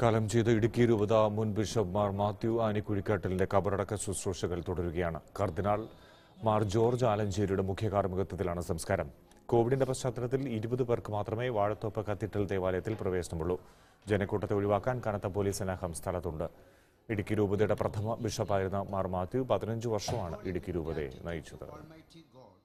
കാലം ചെയ്ത ഇടുക്കി രൂപത മുൻ ബിഷപ്പ് മാർ മാത്യു അനിക്കുഴിക്കാട്ടിലിന്റെ കബറടക്ക ശുശ്രൂഷകൾ തുടരുകയാണ്. കർദിനാൾ മാർ ജോർജ് ആലഞ്ചേരിയുടെ മുഖ്യ കാർമ്മികത്വത്തിലാണ് സംസ്കാരം. കോവിഡിന്റെ പശ്ചാത്തലത്തിൽ 20 പേർക്ക് മാത്രമേ വാഴത്തോപ്പ് കത്തീഡ്രൽ ദേവാലയത്തിൽ പ്രവേശനമുള്ളൂ. ജനക്കൂട്ടത്തെ ഒഴിവാക്കാൻ കനത്ത പോലീസ് സന്നാഹം സ്ഥലത്തുണ്ട്. ഇടുക്കി രൂപതയുടെ പ്രഥമ ബിഷപ്പായിരുന്ന മാർ മാത്യു 15 വർഷമാണ് ഇടുക്കി രൂപതയെ നയിച്ചത്.